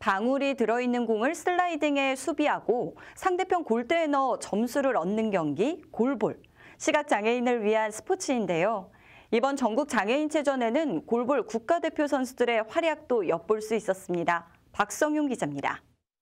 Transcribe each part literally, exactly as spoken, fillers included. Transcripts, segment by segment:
방울이 들어있는 공을 슬라이딩해 수비하고 상대편 골대에 넣어 점수를 얻는 경기 골볼. 시각장애인을 위한 스포츠인데요. 이번 전국 장애인체전에는 골볼 국가대표 선수들의 활약도 엿볼 수 있었습니다. 박성용 기자입니다.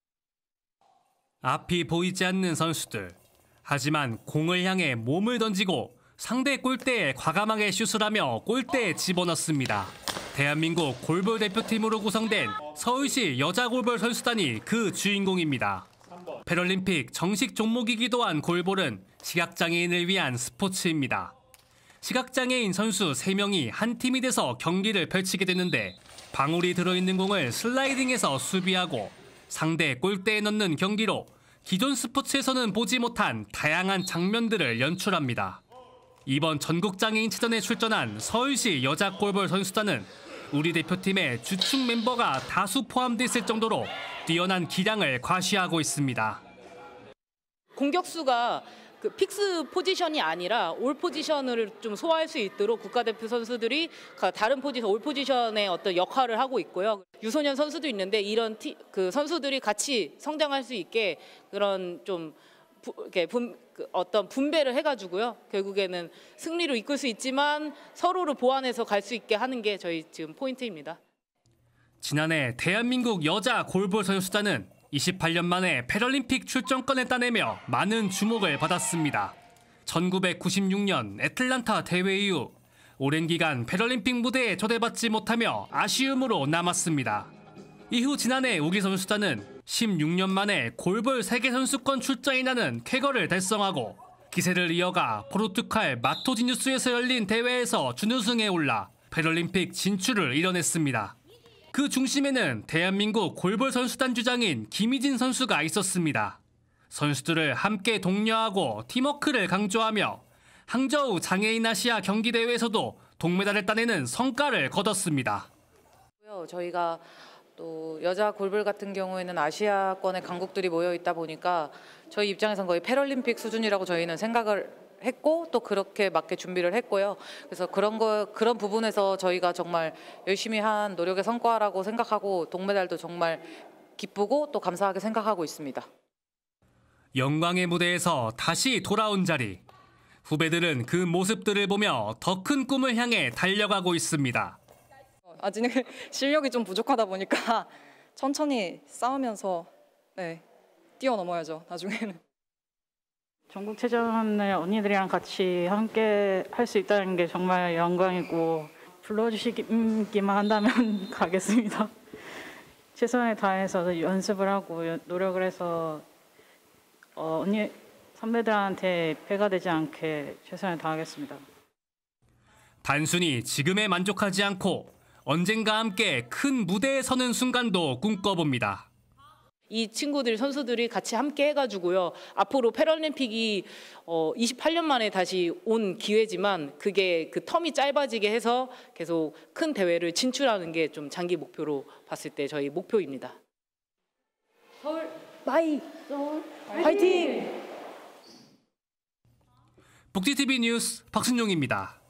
앞이 보이지 않는 선수들. 하지만 공을 향해 몸을 던지고 상대 골대에 과감하게 슛을 하며 골대에 집어넣습니다. 대한민국 골볼 대표팀으로 구성된 서울시 여자 골볼 선수단이 그 주인공입니다. 패럴림픽 정식 종목이기도 한 골볼은 시각장애인을 위한 스포츠입니다. 시각장애인 선수 세 명이 한 팀이 돼서 경기를 펼치게 되는데 방울이 들어있는 공을 슬라이딩해서 수비하고 상대 골대에 넣는 경기로 기존 스포츠에서는 보지 못한 다양한 장면들을 연출합니다. 이번 전국장애인체전에 출전한 서울시 여자 골볼 선수단은 우리 대표팀의 주축 멤버가 다수 포함돼 있을 정도로 뛰어난 기량을 과시하고 있습니다. 공격수가 그 픽스 포지션이 아니라 올 포지션을 좀 소화할 수 있도록 국가대표 선수들이 다른 포지션, 올 포지션의 어떤 역할을 하고 있고요. 유소년 선수도 있는데 이런 티, 그 선수들이 같이 성장할 수 있게 그런 좀 부, 이렇게 분, 그 어떤 분배를 해가지고요. 결국에는 승리로 이끌 수 있지만 서로를 보완해서 갈 수 있게 하는 게 저희 지금 포인트입니다. 지난해 대한민국 여자 골볼 선수단은 이십팔 년 만에 패럴림픽 출전권을 따내며 많은 주목을 받았습니다. 천구백구십육 년 애틀란타 대회 이후 오랜 기간 패럴림픽 무대에 초대받지 못하며 아쉬움으로 남았습니다. 이후 지난해 우리 선수단은 십육 년 만에 골볼 세계선수권 출전이라는 쾌거를 달성하고 기세를 이어가 포르투갈 마토지누스에서 열린 대회에서 준우승에 올라 패럴림픽 진출을 이뤄냈습니다. 그 중심에는 대한민국 골볼 선수단 주장인 김희진 선수가 있었습니다. 선수들을 함께 독려하고 팀워크를 강조하며 항저우 장애인 아시아 경기대회에서도 동메달을 따내는 성과를 거뒀습니다. 저희가 또 여자 골볼 같은 경우에는 아시아권의 강국들이 모여 있다 보니까 저희 입장에서는 거의 패럴림픽 수준이라고 저희는 생각을 했고 또 그렇게 맞게 준비를 했고요. 그래서 그런 거 그런 부분에서 저희가 정말 열심히 한 노력의 성과라고 생각하고 동메달도 정말 기쁘고 또 감사하게 생각하고 있습니다. 영광의 무대에서 다시 돌아온 자리. 후배들은 그 모습들을 보며 더 큰 꿈을 향해 달려가고 있습니다. 아직은 실력이 좀 부족하다 보니까 천천히 싸우면서 네, 뛰어넘어야죠, 나중에는. 전국체전을 언니들이랑 같이 함께 할 수 있다는 게 정말 영광이고 불러주시기만 한다면 가겠습니다. 최선을 다해서 연습을 하고 노력을 해서 어, 언니 선배들한테 패가 되지 않게 최선을 다하겠습니다. 단순히 지금에 만족하지 않고 언젠가 함께 큰 무대에 서는 순간도 꿈꿔봅니다. 이 친구들, 선수들이 같이 함께 해가지고요. 앞으로 패럴림픽이 어, 이십팔 년 만에 다시 온 기회지만 그게 그 텀이 짧아지게 해서 계속 큰 대회를 진출하는 게 좀 장기 목표로 봤을 때 저희 목표입니다. 서울 마이 서울 화이팅! 복지티비 뉴스 박순용입니다.